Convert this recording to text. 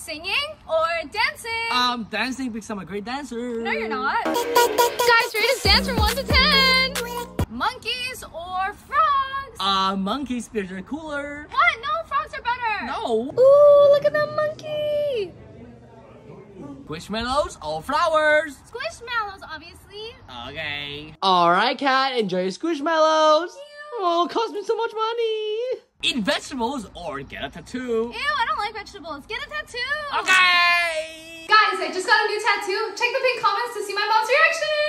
Singing or dancing? Dancing because I'm a great dancer. No, you're not. Guys, rate us dance from 1 to 10. Monkeys or frogs? Monkeys because they're cooler. What? No, frogs are better. No. Ooh, look at that monkey. Squishmallows or flowers? Squishmallows, obviously. Okay. Alright, cat. Enjoy your squishmallows. Oh, it cost me so much money. Eat vegetables or get a tattoo. Ew, I don't like vegetables. Get a tattoo. Okay. Guys, I just got a new tattoo. Check the pin comments to see my mom's reaction.